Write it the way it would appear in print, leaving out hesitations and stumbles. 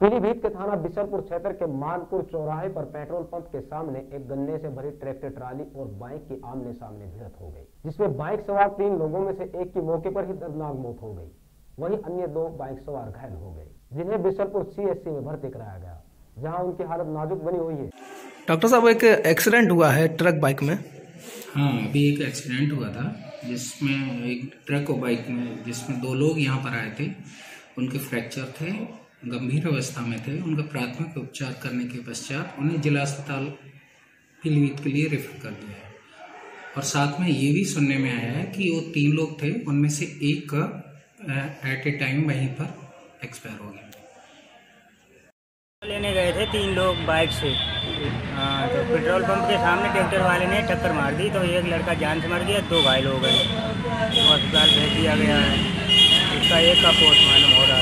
पीलीभीत के थाना बिशनपुर क्षेत्र के मानपुर चौराहे पर पेट्रोल पंप के सामने एक गन्ने से भरी ट्रैक्टर ट्राली और बाइक की आमने सामने भिड़ंत हो गई, जिसमें बाइक सवार 3 लोगों में से एक की मौके पर ही दर्दनाक मौत हो गई। वहीं अन्य 2 बाइक सवार घायल हो गए, जिन्हें बिशनपुर सीएचसी में भर्ती कराया गया, जहां उनकी हालत नाजुक बनी हुई है। डॉक्टर साहब, एक एक्सीडेंट हुआ है ट्रक बाइक में। हाँ, अभी एक एक्सीडेंट हुआ था जिसमें एक ट्रक और बाइक में, जिसमें 2 लोग यहाँ पर आए थे। उनके फ्रैक्चर थे, गंभीर अवस्था में थे। उनका प्राथमिक उपचार करने के पश्चात उन्हें जिला अस्पताल पीलीभीत के लिए रेफर कर दिया है। और साथ में ये भी सुनने में आया है कि वो 3 लोग थे, उनमें से एक का एट ए टाइम वहीं पर एक्सपायर हो गया। लेने गए थे 3 लोग बाइक से। तो पेट्रोल पंप के सामने ट्रैक्टर वाले ने टक्कर मार दी, तो एक लड़का जान से मर गया, 2 घायल हो गए। तो अस्पताल भेज दिया गया है। उसका एक का पोस्टमार्टम हो रहा है।